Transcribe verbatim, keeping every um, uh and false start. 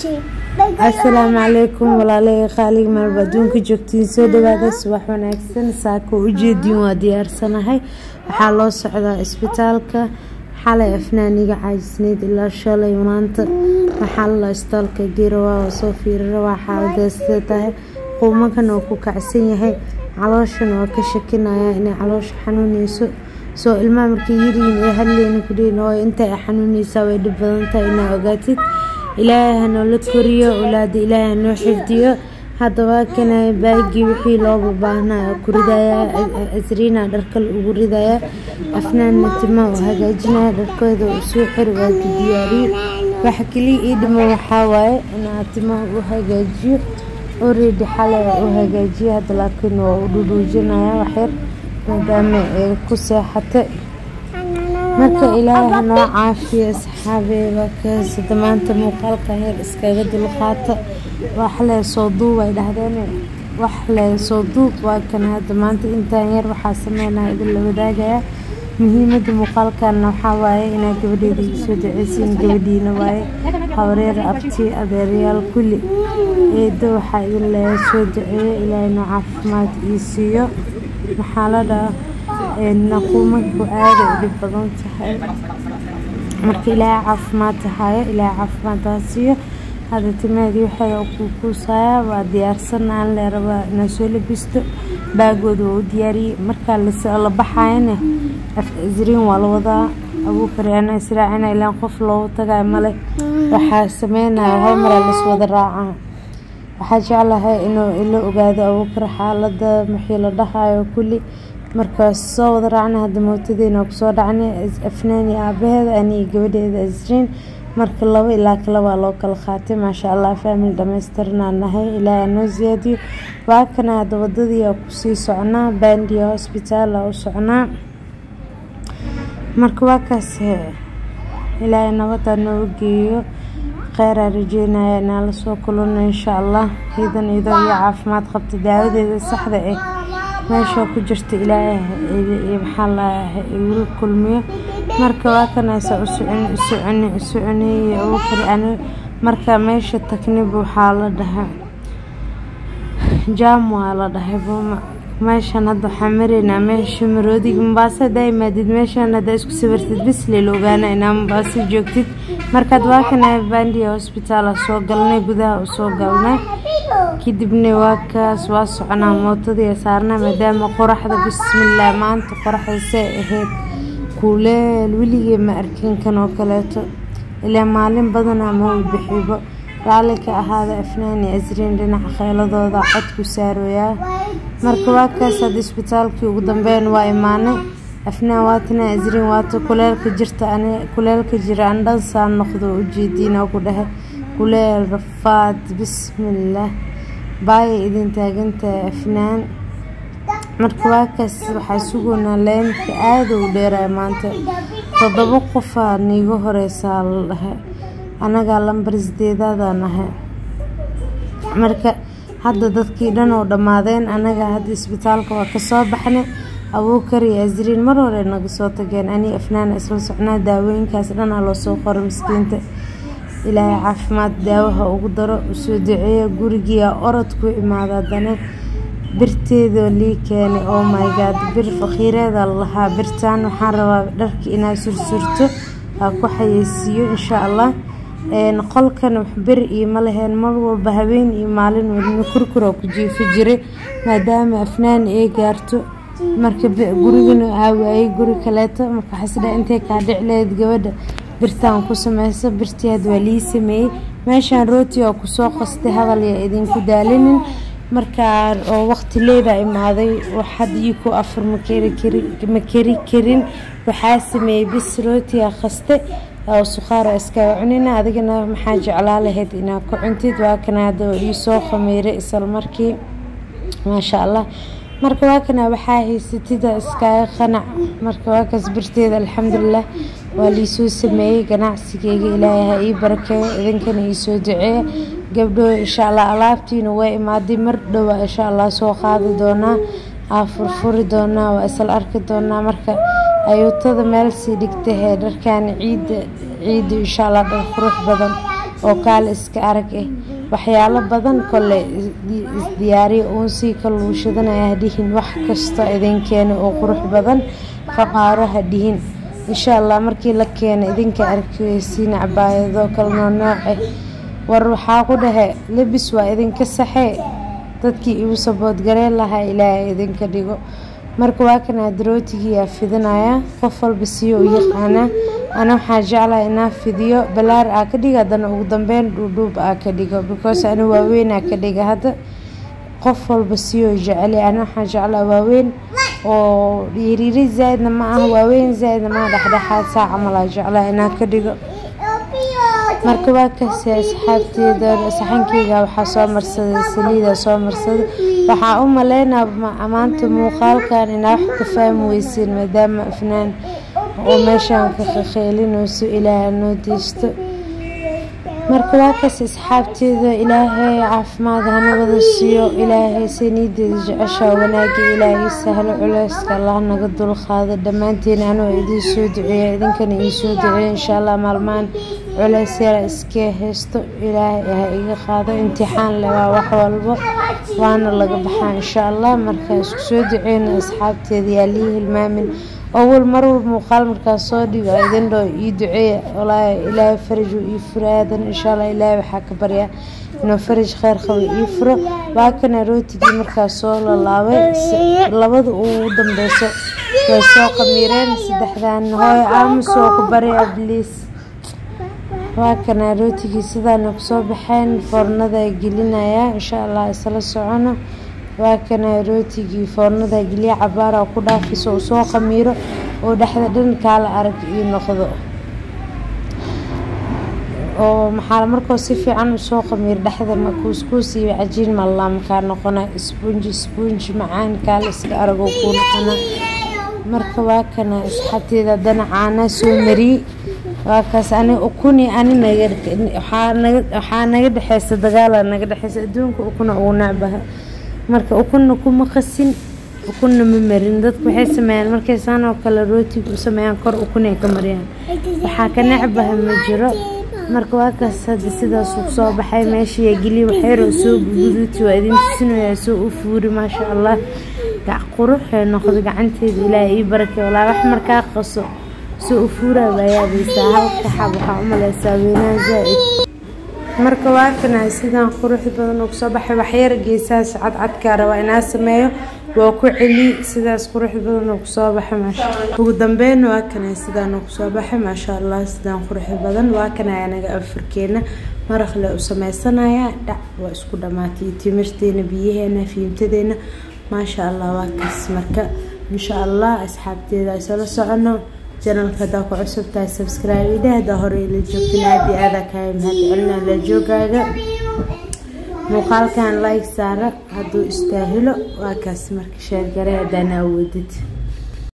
السلام عليكم والله خالي ما بدونك جوجتين سو دواده subax wanaagsan saako u jeedin waa diyaarsanahay waxa loo socdaa isbitaalka xalay afnaaniga caajisneed ilaa shalay maanta waxa la isbitaalka diirwa soo fiirro waxa xaaladiisa tahay qoomakan oo ku kacsan yahay calooshan oo ka shakinaya inay caloosha xanuunayso soo ilmaha markii yiriin ee hadleen ku dhino inta xanuunaysa way dhib badan tahay inaa ogaatid إلهي نولد كوريو أولاد إلهي نو حفظيو هذا واكن باقي وحي لو بباهنا كوردايا أزرينا دركل وكوردايا أفنان نتما وهجاجنا دركوذو سوحر والدياري وحكلي إيد ما وحاواي أنا أتما وهجاجيو أريد حالة وهجاجي هذا لكن ودودوجنا وحير مدام كوسا حتى marka ilaahay noo caafiyo asxaabeeba ka sadamaanta muuqaalka heer iskaga dulqaata wax la soo duubay dhahdeen wax la soo duub waa kan hadda maanta intaan yar waxa sameynaa idin la wadaagaya muhiimada muuqaalkan waxa waaye in gabadheeda soo duceysin gabadhiina waaye hawreer abti adeeryaal kulli eedo waxa idin la soo duceeyo ilaahay noo caafimaad ii siiyo maxalada نقومك بهذا بدون تحية مرك إلى عفمات تحية إلى عفمات داسية هذا تمادي وحياة وكوكوسا وديار سنة على ربع نسول بيستو باجود ودياري مرك لسه الله بحينه أفزرين والوضع أبو كريانا سرعنا إلى نخف له تجا ملك وحاسمينا هاي مرة الأسود الراعة وحاجة على هاي إنه إلا أجاد أبو كر حالة محيل الضحايا وكلي markaas soo wada raacna hada mootadeen oo soo dhacnay afnaani aabaheeda ani gabadheeda asriin marka laba ilaa kala waa loo kala qaatay ma sha Allah family dhameystirnaa nahay ilaa noo ziyaadiyo waa kana hada wadadii oo ku sii socnaa Bandia Hospital oo socnaa marka waa kaas ilaa nabada noo geeyo khayr rajeenaya in la soo kulano insha Allah idan idoo caafimaad qabta daawadeeda saxda ah meesha ku jirta ilaahay maxalla igu kulmiyo marka waa kana soo socon socon soconay oo kale marka meesha taknib waxa la dhahaa jaam waa la dhahaa meesha hadda xamarina meesha maroodiga Mombasa dayma did meesha hadda isku sawirtid bis leel ogaana inaan Mombasa joogtid marka waa kana Bandia Hospital soo galnay gudaha soo galnay كدبني واكاس واسعنا موتدي صارنا مدام قرحة بسم الله ما أنت قرحة سائهات كولال ولي ما أركين كانوا كلاته إلا معلم بدنا ما بحبه ذلك هذا أفناني أزرين لنا خيال ضوضاء عدك ساروا يا مركواكاس هذا إسبيتال كي قدام بين وإيماني أفناواتنا أزرين واتو كولال كجرت أنا كولال كجران دانسان نخذو وجيدين وكلها كولال رفات بسم الله باي إذا تاجنت أفنان مركواكس وحاسوقنا لين كأدو ديرا مانت تضبط قفا نيجو رسال لها أنا قالن برزدي ذا نها مركا هذا ذكي لنا ودمادين أنا قاعد إسبيتالك وكسب حنا أبو كري أزرين مرة نقصوت جن أني أفنان أسر سعنا داوين كاسرنا على صخر مسكينته إلى عفمات داوها وقدر وسودعية جورجيا أردكو إمادة دنا برتيذو لي كان أو ماي جاد بر فخيرة ذا الله برتان وحروا درك إنا سرسرته أكو حيسيو إن شاء الله نقول كان بر إيمالهن مرة بهبين إيمالن ونكركر وكجي فجري ما دام أفنان إيه جارتو مركب جورجنا أو أي جورج كلاته مركحسنا أنت قاعد على جودة برتان كوسميسا برتياد ولي سمي ماشان روتي oo ku soo qastay hadal iyo idin ku daalinin marka oo waqti leeyahay imaaday waxad ii ku afar makeri makeri karin waxa sameeyay bis rooti qastay oo suqaar iska cunina adigana maxaa jeclaa lahayd inaa ku cuntid waa kanaado ii soo khameeray isla markii ma sha Allah marka waa kana waxa haysatida iska qanac marka waa kasbirteeda alxamdulillah wali soo sameeyay ganacsigeyga ilaahay ii barakeeyo idinkana ii soo duceeyo gabdho insha Allah alaabtiina way imaadii mar dhow insha Allah soo qaadi doona afur furi doona waa isla arki doona marka ayuutada meel si dhigtay dharkan ciid ciid insha Allah dhar qurux badan oo kaal iska arag eh waxyaalo badan kale isdiyaariyo uun sii kaluushadanayaa dhihin wax kasta idinkeena oo qurux badan qabaaraha dhihin insha Allah markii la keeno idinka arkaysiin cabaayado kala nooc ah war waxaa ku dhahay labis waa idinka saxee dadkii igu sabood gareen lahaa ilaahay idinka dhigo marka waa kana darootiga fidinaya qof walba si uu yaqaana ana waxa jeclahay inaa fidiyo balaar aa ka dhiga dana ugu dambeyn dhuudhuub aa ka dhigo because ana waaweyn aa ka dhiga hada qof walba si uu jecel ana waxa jeclahay waaweyn oo yiriiri zaidna ma ah waaweyn zaidna ma dhaxdhaxaad saac ma la jeclahay inaa ka dhigo marka waa ka asxaabteeda saxankeyga waxa soo marsaday saliida soo marsaday waxa u maleynaa amaanta muuqaalkan inaa wax ka fahmeysin maadaama afnaan oo meeshan ka khaylinayso ilaahay noo diisto marka waa ka asxaabteeda ilaahay caafimaad ha nabad siiyo ilaahay saniideeda jecesha wanaag ilaahay sahlo culeyska Allah naga dul qaado dhamaanteen anoo idin soo duceeyo idinkana idin soo duceeyo insha Allah maalmaan culeys yar iska haysto ilaahay ha iga qaado imtixaan leh wax walba waana laga baxaa insha Allah marka isku soo duceeyna asxaabteeda yaa lii hilmaamin أول مرة مقال مركز صادي وعيدين له يدعي والله إلهي فرج ويفرج هذا إن شاء الله إلهي بحق بريا إنه فرج خير خوي يفرج لكن روتي دي مركز صول الله لبض ودم بسو بسوق ميران سدحدان هاي عام سوق بريا إبليس لكن روتي دي سدا نقصو بحين فرنا ذا جلنا يا إن شاء الله يسال السعونة وكان روتيجي فرنده جلي عبارة وكلها في سوق خميرة ودحدة دن كال أرق ينخذه ومحل مركز سيفي عنه سوق خمير دحدة مكوس كوسي عجين مالله مكان نقنا سبونج سبونج معان كال إسك أرق وكون أنا مركبا كان إسحتي ذا دن عنا سومري وكاس أنا أكوني أنا نجد حان حان نجد حس دجالة نجد حس دونك أكون ونعبها marka ukuna kuma qasin ukuna mamarin dadku waxay sameeyaan markay saan oo kala rooti u sameeyaan kor ukuna ka mariyaan waxa ka nacbaha ma jiro marka waa ka sidaas u soo baxay meeshii gili waxay soo guduuti waa idin sinaya soo u fuuri ma sha Allah gac qurux noqdo gacanteeda ilaahay baraka walaa wax marka qaso soo u fuura bayaabaysa halka xab waxa u malaysaa weynaa zaid marka waa kana sidaan qurux badan oo soo baxay wax yar geesaas cad cad ka raba inaa sameeyo waa ku celi sidaas qurux badan oo soo baxay maasha Allah ugu dambeyn waa kana sidaan oo soo baxay maasha Allah sidaan qurux badan waa kana anaga afurkeena maraq la u sameeysanaya dhac waa isku dhamaatay timirteena biyaheena fiimtadeena maasha Allah waa kas marka insha Allah asxaabteeda soo socono channel kada ku cusub tahay subscribe idahda hore ila joogtina hadii aad ka mahadcelina la joogaaga muuqaalkan like saara haduu istaahilo waa kaas marka share gareedana wadid